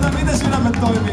Kuuntele, miten sydämet toimii.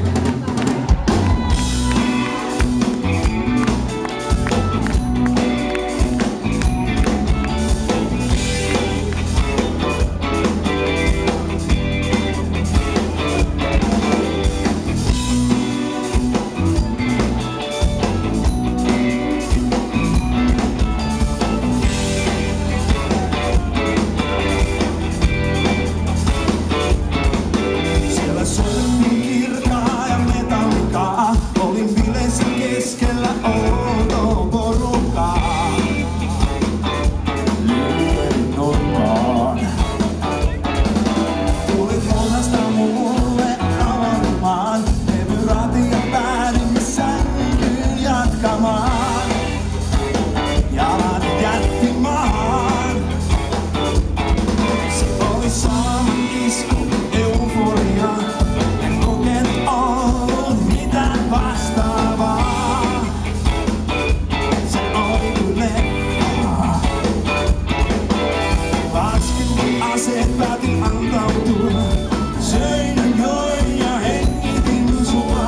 Päätin antautua, söin join ja hengitin sua.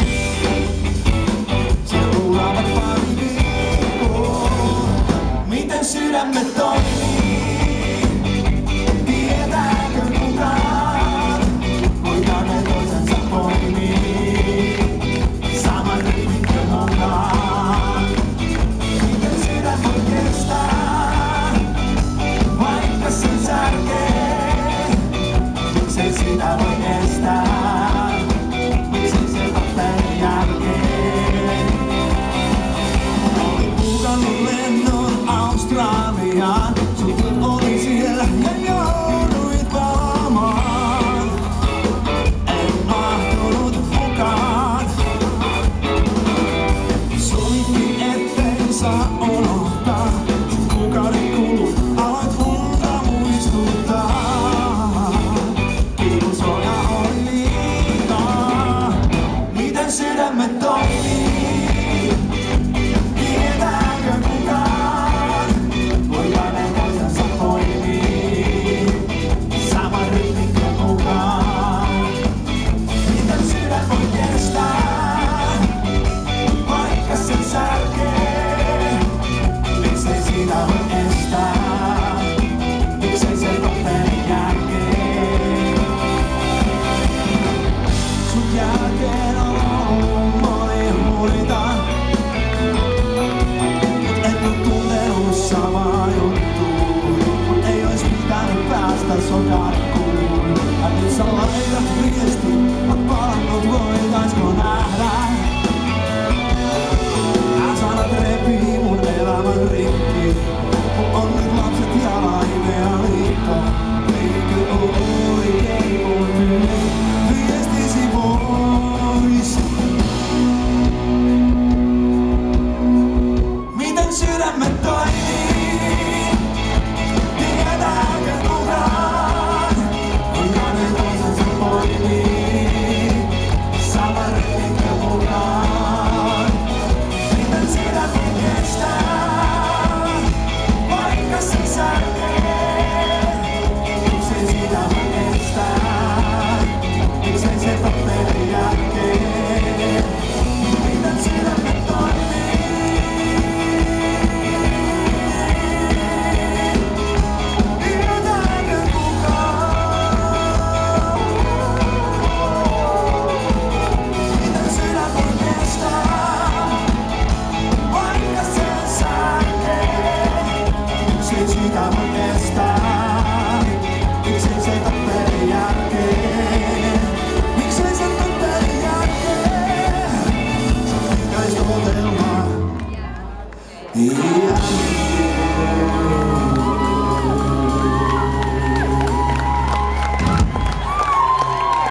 Seuraavat pari viikkoa, miten sydämet toimii? Tietääkö kukaan, kuinka ne toisensa poimii? Saman rytminkö mukaan? Miten sydän voi kestää, vaikka sen särkee? Miksei sitä voi estää? Miksei se tapeen jälkeen? Olin bukannut lennon Australiaan. Sutut oli siellä ja jouduit palaamaan. En mahtunut mukaan. Sovittiin ettei saa unohtaa. Kuukauden kulut aloit unta muistuttaa. Sydämet toimii, tietääkö kukaan, kuinka ne toisensa poimii, saman rytminkö mukaan? Miten sydän voi kestää, vaikka sen särkee? Miksei sitä voi estää, miksei se tapeen jälkeen? Sun jälkeen on sama juttu, mut ei ois pitänyt päästä sokarkuun. Ja nyt sä laitat viesti, oot palannut, voitaisko nähdä? Nää sanat repii mun elämän rikki, mut on nyt lapset ja laimea liitto. Eikö oikein mun tyyli viestisi pois? Miten sydämet toimii? Tietääkö kukaan, kuinka ne toisensa poimii? Saman rytminkö mukaan? Miten sydän voi kestää, vaikka sen särkee? Miksei sitä voi estää? Miksei se tapeen jälkeen? Miten sydämet toimii? Yeah.